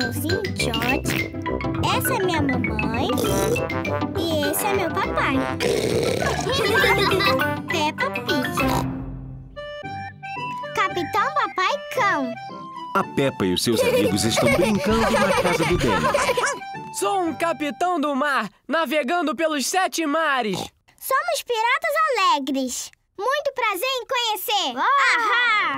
irmãozinho George. Essa é minha mamãe. E esse é meu papai. Peppa Pig. Capitão Papai Cão. A Peppa e os seus amigos estão brincando na casa do Danny. Sou um capitão do mar, navegando pelos 7 mares. Somos piratas alegres. Muito prazer em conhecer. Ahá!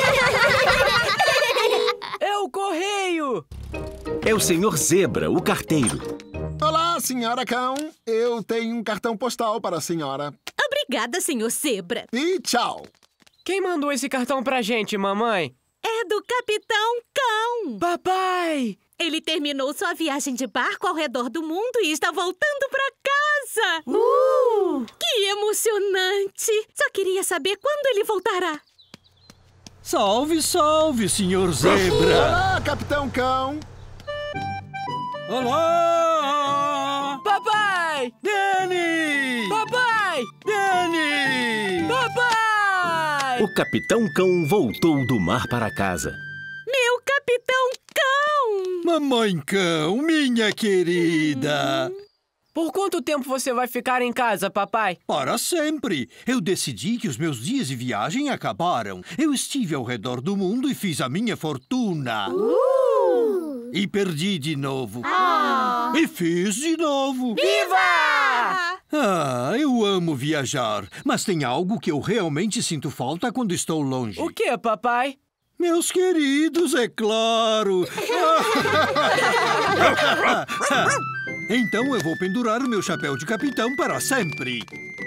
É o correio! É o Senhor Zebra, o carteiro. Olá, senhora Cão. Eu tenho um cartão postal para a senhora. Obrigada, senhor Zebra. E tchau. Quem mandou esse cartão pra gente, mamãe? É do Capitão Cão. Papai! Ele terminou sua viagem de barco ao redor do mundo e está voltando pra casa. Que emocionante! Só queria saber quando ele voltará. Salve, salve, senhor Zebra! Olá, Capitão Cão. Olá! Papai! Danny! Papai! Danny! Papai! O Capitão Cão voltou do mar para casa. Meu Capitão Cão! Mamãe Cão, minha querida! Por quanto tempo você vai ficar em casa, papai? Para sempre! Eu decidi que os meus dias de viagem acabaram. Eu estive ao redor do mundo e fiz a minha fortuna. E perdi de novo. E fiz de novo. Viva! Eu amo viajar, mas tem algo que eu realmente sinto falta quando estou longe. O que, papai? Meus queridos, é claro! Então eu vou pendurar o meu chapéu de capitão para sempre.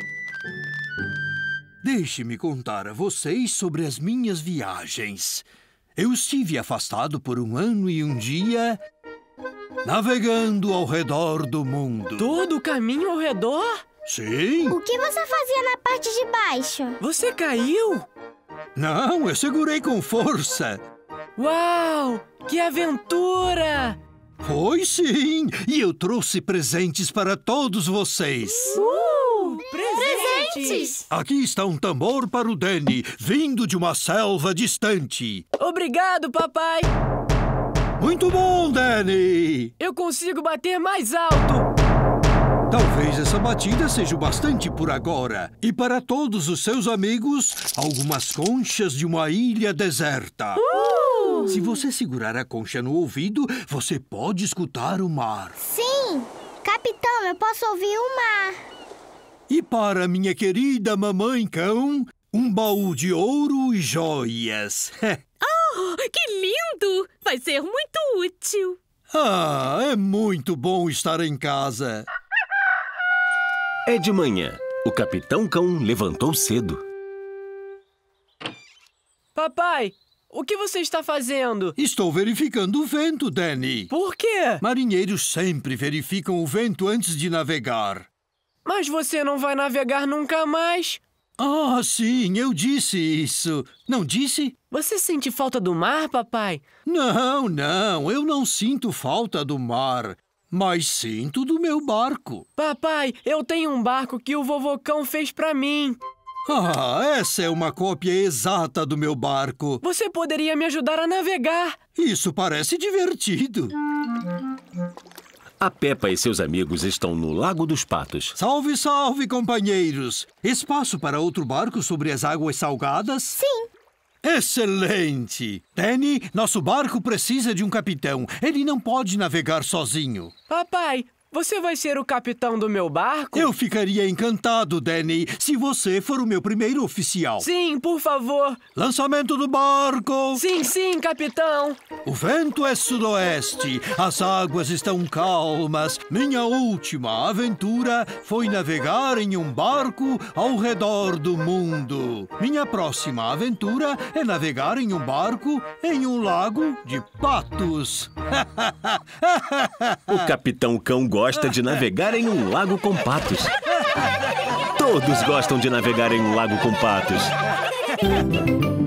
Deixe-me contar a vocês sobre as minhas viagens. Eu estive afastado por 1 ano e 1 dia, navegando ao redor do mundo. Todo o caminho ao redor? Sim. O que você fazia na parte de baixo? Você caiu? Não, eu segurei com força. Uau! Que aventura! Foi sim! E eu trouxe presentes para todos vocês. Presentes! Aqui está um tambor para o Danny, vindo de uma selva distante. Obrigado, papai! Muito bom, Danny! Eu consigo bater mais alto! Talvez essa batida seja o bastante por agora. E para todos os seus amigos, algumas conchas de uma ilha deserta. Se você segurar a concha no ouvido, você pode escutar o mar. Sim! Capitão, eu posso ouvir o mar. E para minha querida mamãe cão, um baú de ouro e joias. Que lindo! Vai ser muito útil. É muito bom estar em casa. É de manhã. O Capitão Cão levantou cedo. Papai, o que você está fazendo? Estou verificando o vento, Danny. Por quê? Marinheiros sempre verificam o vento antes de navegar. Mas você não vai navegar nunca mais. Sim, eu disse isso. Não disse? Você sente falta do mar, papai? Não, eu não sinto falta do mar, mas sinto do meu barco. Papai, eu tenho um barco que o vovô Cão fez pra mim. Essa é uma cópia exata do meu barco. Você poderia me ajudar a navegar. Isso parece divertido. A Peppa e seus amigos estão no Lago dos Patos. Salve, salve, companheiros! Espaço para outro barco sobre as águas salgadas? Sim. Excelente! Danny, nosso barco precisa de um capitão. Ele não pode navegar sozinho. Papai, você vai ser o capitão do meu barco? Eu ficaria encantado, Danny, se você for o meu primeiro oficial. Sim, por favor. Lançamento do barco! Sim, capitão. O vento é sudoeste, as águas estão calmas. Minha última aventura foi navegar em um barco ao redor do mundo. Minha próxima aventura é navegar em um barco em um lago de patos. O Capitão Cão gosta de navegar em um lago com patos. Todos gostam de navegar em um lago com patos.